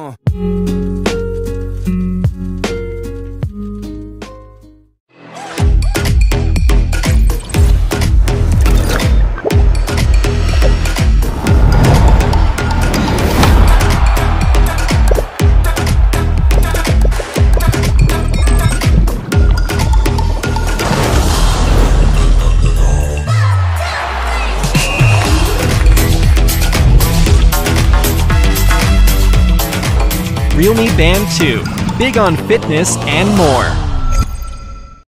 no. Realme Band 2, big on fitness and more.